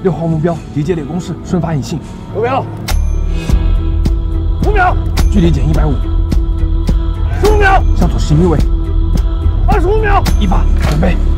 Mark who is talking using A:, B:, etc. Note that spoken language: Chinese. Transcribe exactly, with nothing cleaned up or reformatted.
A: 六号目标敌接猎工事，顺发引信。
B: 目标，五秒，
A: 距离减一百五，
B: 十五秒，
A: 向左十一米位，
B: 二十五秒，
A: 一发准备。